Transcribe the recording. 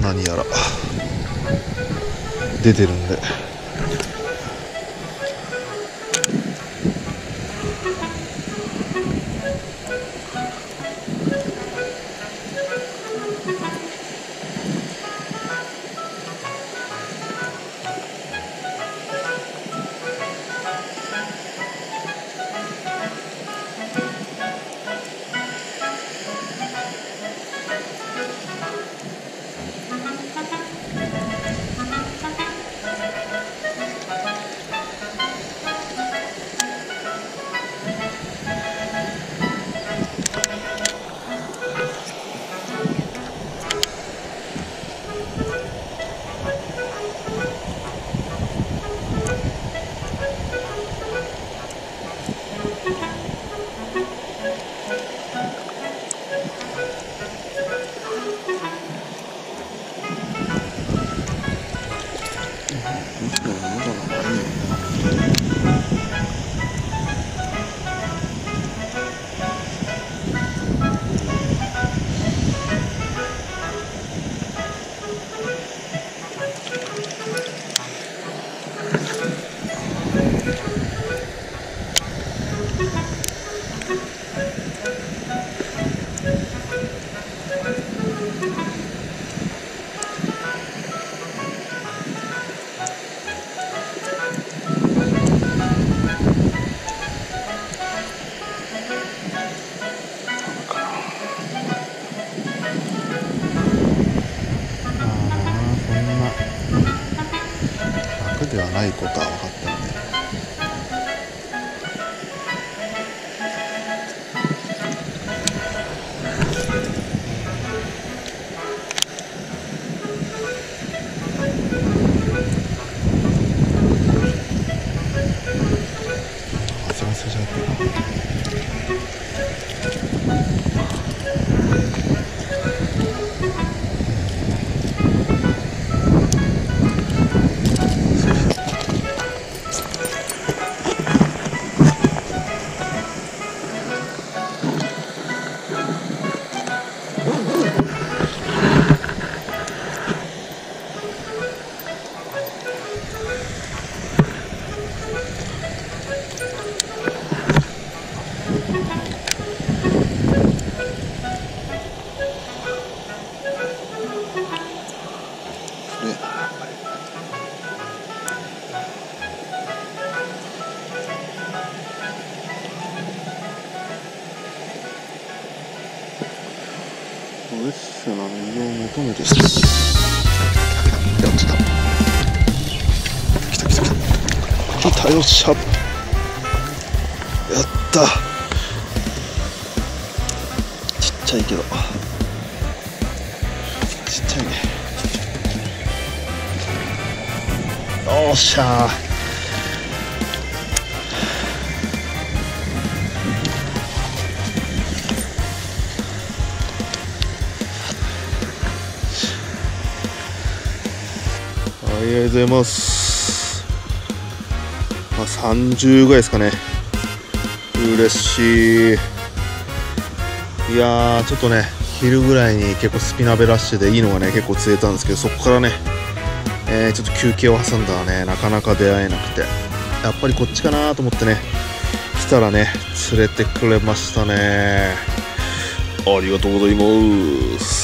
何やら出てるんで、ではないことは分かったので、汗がせちゃってフレッシュな水を求めてやっちゃった来たよっしゃ、やったちっちゃいけどちっちゃいね、よっしゃありがとうございます。30ぐらいですかね。嬉しい。いやー、ちょっとね、昼ぐらいに結構スピナベラッシュでいいのがね、結構釣れたんですけど、そこからね、ちょっと休憩を挟んだらね、なかなか出会えなくて、やっぱりこっちかなと思ってね、来たらね、釣れてくれましたね。ありがとうございます。